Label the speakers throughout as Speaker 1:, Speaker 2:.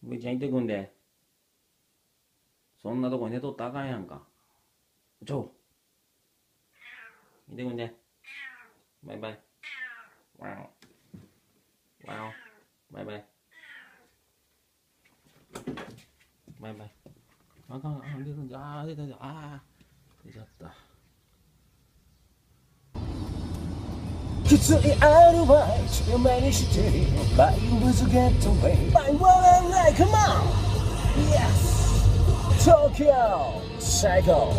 Speaker 1: ぶいちゃん行ってくんで。そんなとこ寝とったらあかんやんか。ちょ。行ってくんで。バイバイ。わお。わお。バイバイ。バイバイ。あかん、出たんじゃ、出た、出ちゃった。きついアルバイト強めにして My was get away My one like come on Yes Tokyo 最高。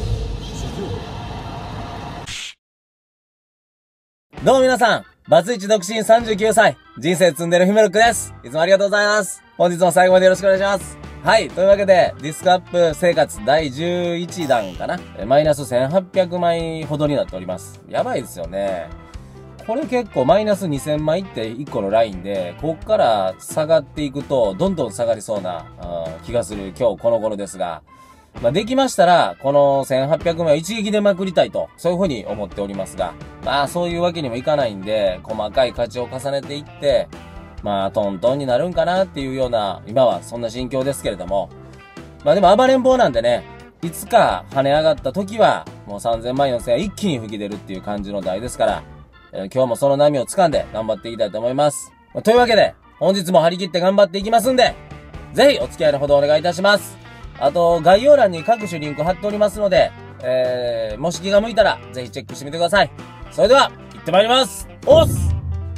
Speaker 1: どうも皆さん、バツイチ独身39歳、人生積んでるヒメロックです。いつもありがとうございます。本日も最後までよろしくお願いします。はい、というわけで、ディスクアップ生活第11弾かな。マイナス1800枚ほどになっております。やばいですよね。これ結構マイナス2000枚って1個のラインで、こっから下がっていくと、どんどん下がりそうな、気がする今日この頃ですが、まあ、できましたら、この1800枚を一撃でまくりたいと、そういうふうに思っておりますが、まあそういうわけにもいかないんで、細かい価値を重ねていって、まあトントンになるんかなっていうような、今はそんな心境ですけれども、まあでも暴れん坊なんでね、いつか跳ね上がった時は、もう3000万4000一気に吹き出るっていう感じの台ですから、今日もその波を掴んで頑張っていきたいと思います。というわけで、本日も張り切って頑張っていきますんで、ぜひお付き合いのほどお願いいたします。あと、概要欄に各種リンク貼っておりますので、もし気が向いたら、ぜひチェックしてみてください。それでは、行ってまいります。おっす。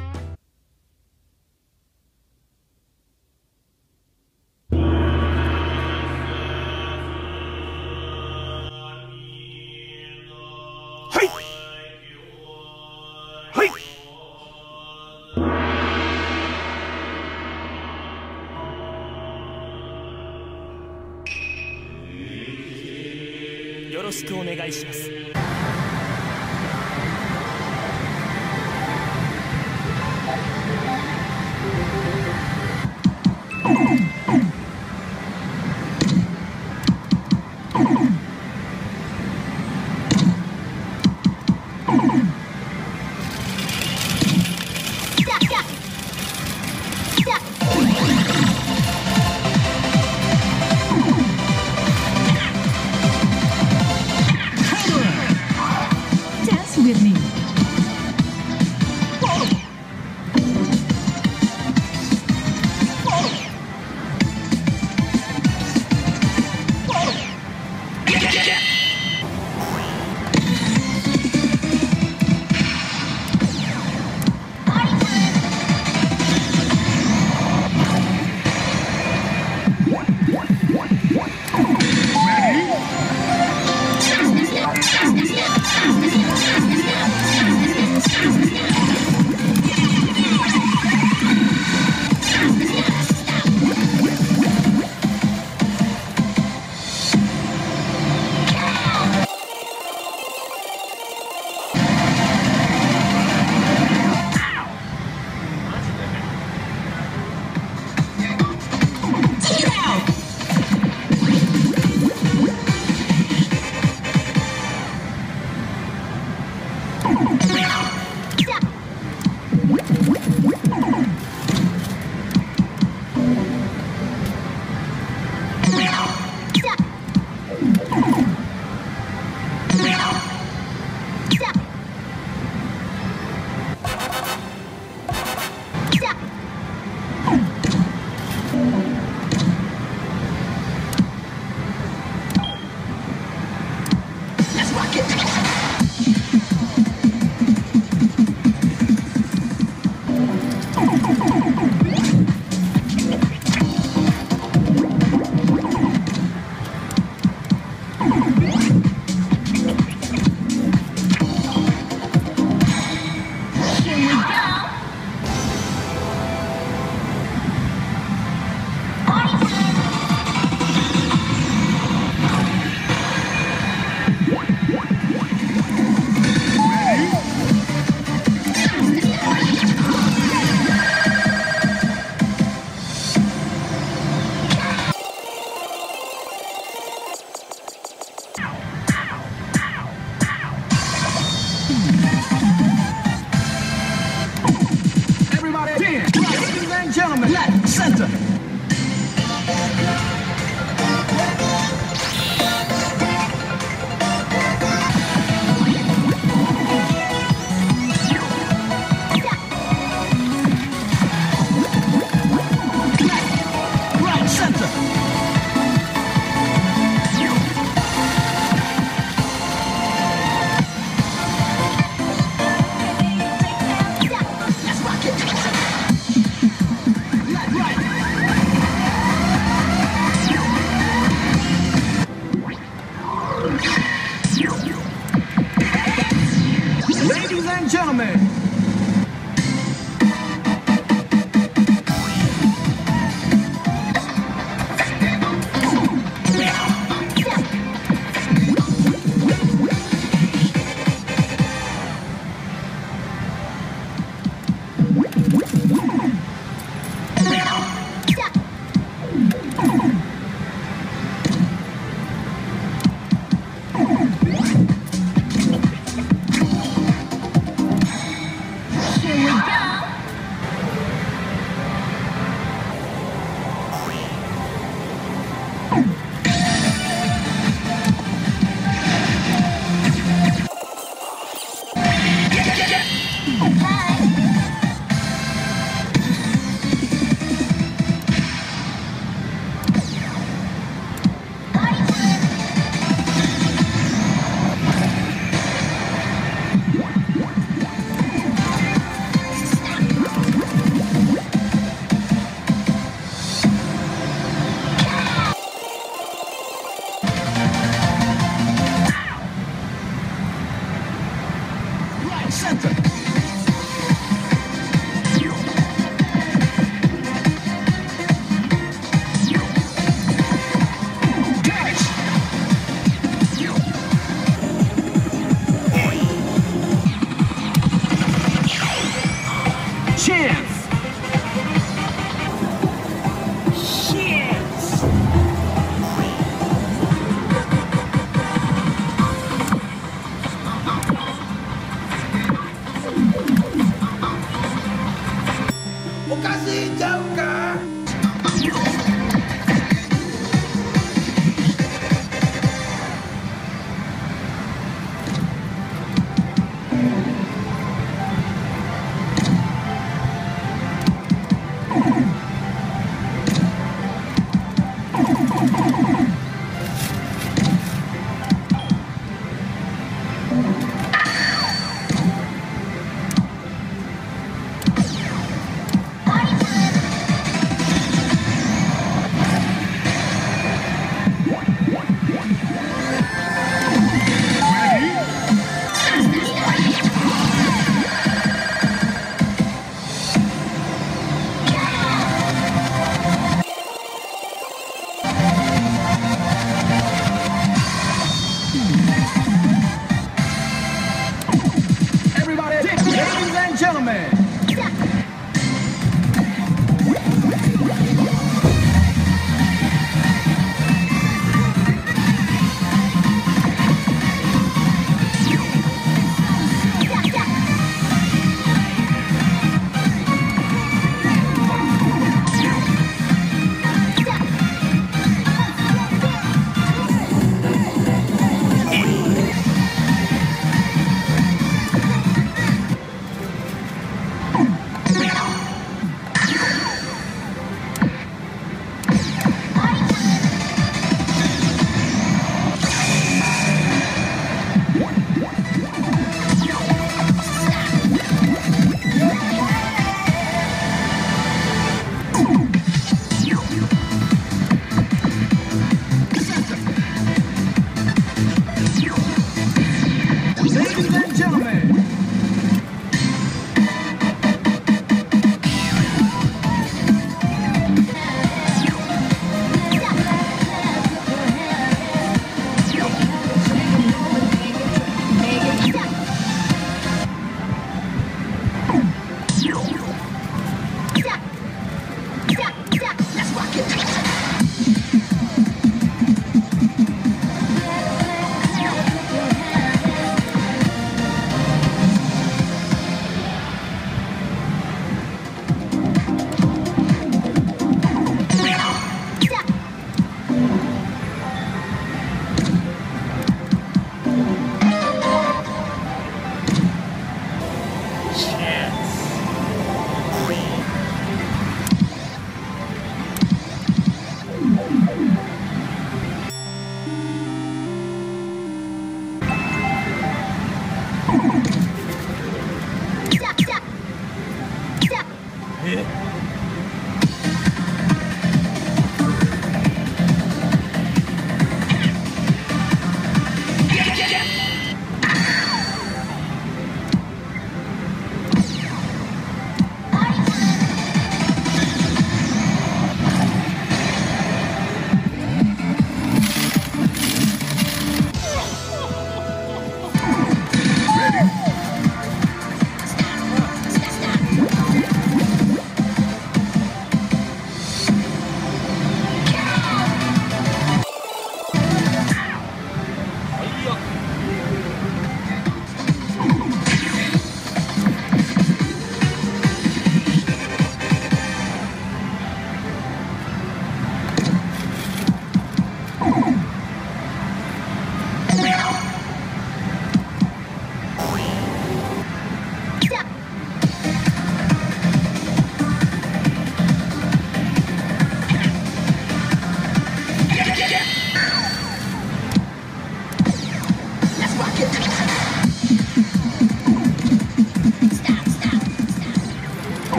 Speaker 2: よろしくお願いします。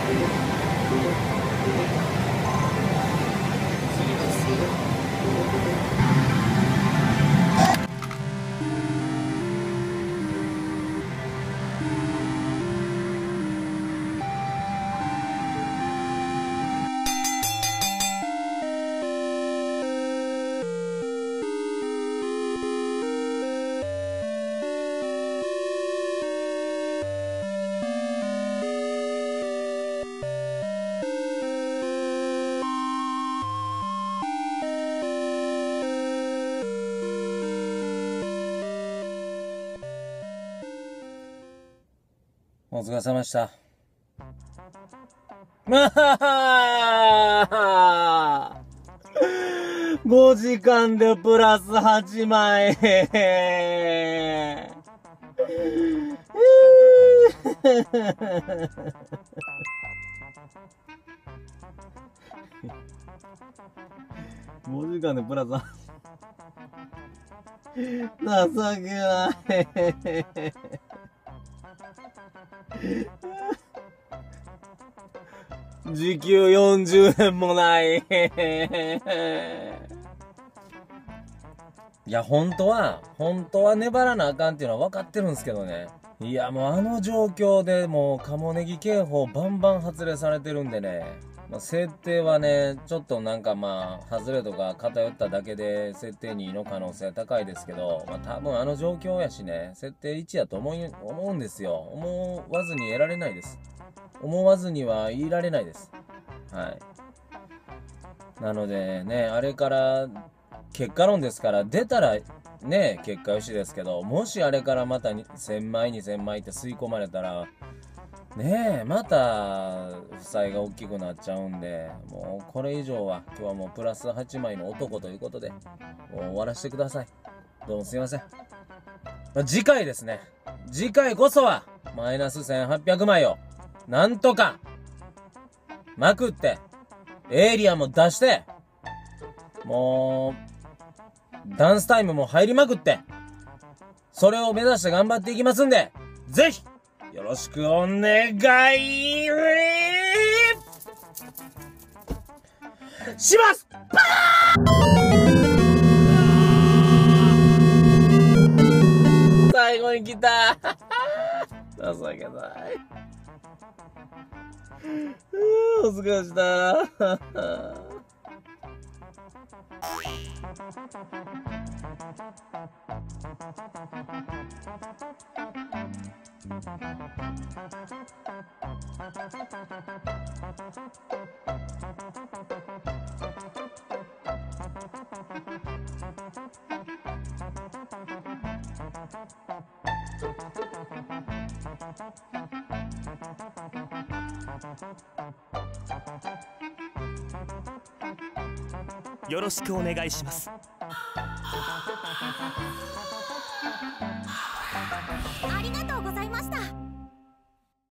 Speaker 1: お疲れ様でした。まあ5時間でプラス8枚。5時間でプラス情けない。時給40円もない。いや、本当は粘らなあかんっていうのは分かってるんですけどね。いや、もうあの状況でもうカモネギ警報バンバン発令されてるんでね。設定はね、ちょっとなんか外れとか偏っただけで設定2の可能性高いですけど、多分あの状況やしね、設定1やと思うんですよ。思わずに得られないです。思わずにはいられないです。はい。なのでね、あれから結果論ですから、出たらね、結果よしですけど、もしあれからまた1000枚、2000枚って吸い込まれたら、ねえ、また負債が大きくなっちゃうんで、もうこれ以上は今日はもうプラス8枚の男ということで、もう終わらせてください。どうもすいません。次回ですね。次回こそはマイナス1800枚をなんとかまくってエイリアンも出して、もうダンスタイムも入りまくって、それを目指して頑張っていきますんで、ぜひよろしくお願いします。最後に来た。情けない。お疲れ様でした。
Speaker 2: よろしくお願いします。